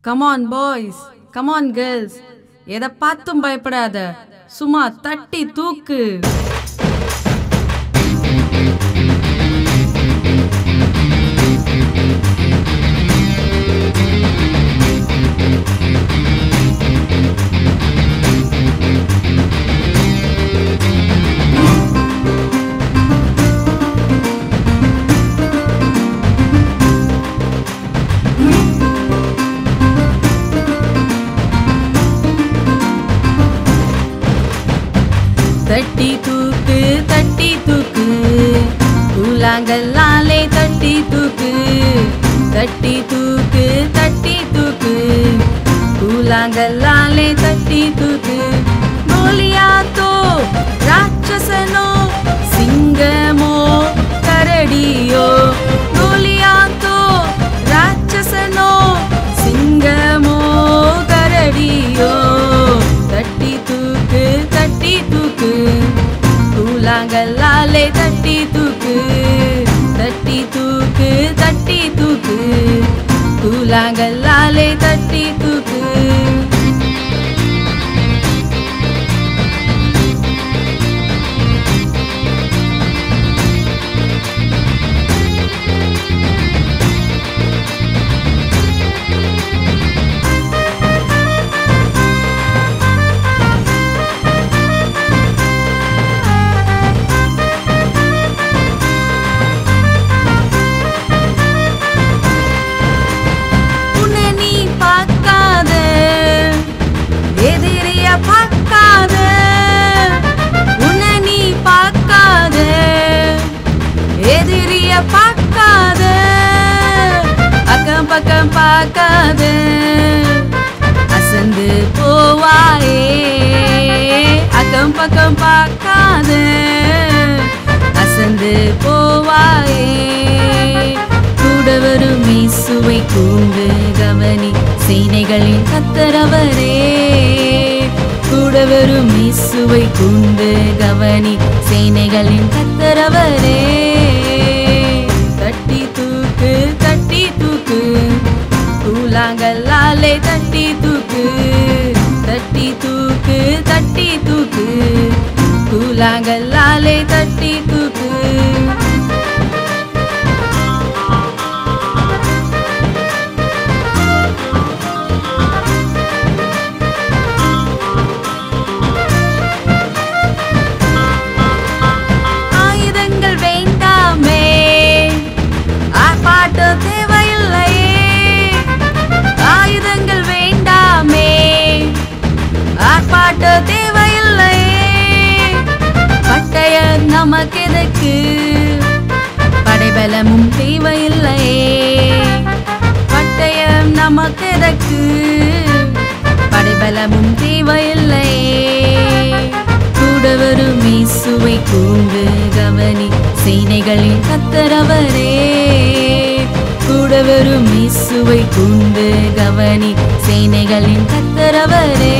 Come on boys, come on girls. எதை பார்த்தும் பயப்படாத, சும்மா தட்டி தூக்கு. தட்டி தூக்கு கூழாங்கல்லாலே தட்டி தூக்கு கூழாங்கல்லாலே தட்டி தூக்கு கோலியாத்தோ ராட்சசனோ சிங்கமோ கரடியோ கோலியாத்தோ ராட்சசனோ சிங்கமோ கரடியோ தட்டி தூக்கு கூழாங்கல்லாலே தட்டி தூக்கு கூழாங்கல்லாலே தட்டி தூக்கு. பக்கம் பார்க்காத அசந்து போவாயே, அக்கம் பக்கம் பார்க்காத அசந்து போவாயே. கூட வரும் இயேசுவை கூர்ந்து கவனி, சேனைகளின் கர்த்தரவரே. கூட வரும் இயேசுவை கூர்ந்து கவனி, சேனைகளின் கர்த்தரவரே. தட்டி தூக்கு கூழாங்கல்லாலே தட்டி தூக்கு கூழாங்கல்லாலே தட்டி தூக்கு. ஆயுதங்கள் வேண்டாமே, ஆர்ப்பாட்ட தேவையில்லையே. ஆயுதங்கள் வேண்டாமே, ஆர்ப்பாட்ட தேவையில்லையே. பட்டயம் நமக்கெதற்கு, படைபலமும் தேவையில்லையே. பட்டயம் நமக்கெதற்கு, படைபலமும் தேவையில்லையே. கூட வரும் இயேசுவை கூர்ந்து கவனி, சேனைகளின் கர்த்தரவரே. கூட வரும் இயேசுவை கூர்ந்து கவனி, சேனைகளின் கர்த்தரவரே.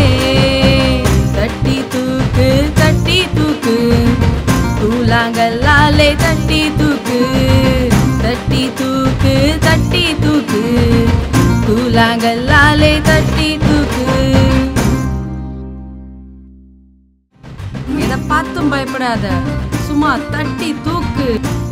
தட்டி தூக்கு கூழாங்கல்லாலே தட்டி தூக்கு கூழாங்கல்லாலே தட்டி தூக்கு. எதை பார்த்தும் பயப்படாத, சும்மா தட்டி தூக்கு.